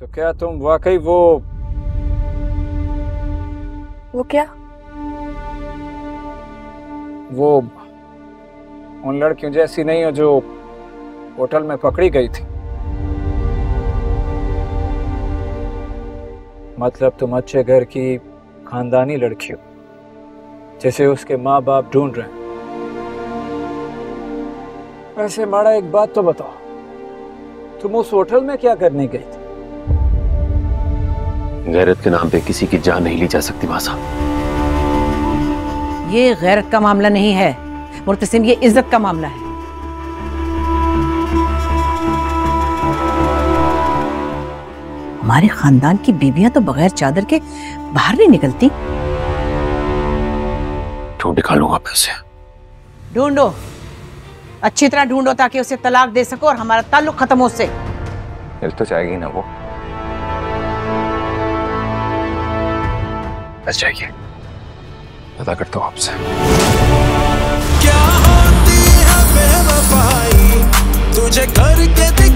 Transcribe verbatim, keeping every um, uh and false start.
तो क्या तुम वाकई वो वो क्या? वो उन लड़कियों जैसी नहीं हो जो होटल में पकड़ी गई थी? मतलब तुम अच्छे घर की खानदानी लड़की हो जिसे उसके माँ बाप ढूंढ रहे हैं। वैसे माड़ा एक बात तो बताओ, तुम उस होटल में क्या करने गई थी? गैरत के नाम पे किसी की जान नहीं ली जा सकती मां साहब। ये गैरत का मामला नहीं है मुर्तसिम, ये इज्जत का मामला है। हमारे खानदान की बीबियां तो बगैर चादर के बाहर नहीं निकलती। ढूंढ निकालूंगा पैसे। ढूंढो, अच्छी तरह ढूंढो ताकि उसे तलाक दे सको और हमारा ताल्लुक खत्म हो उससे। मिल तो जाएगी ना वो? बस जाइए, पता करता हूँ आपसे। क्या होती है बेवफाई तुझे करके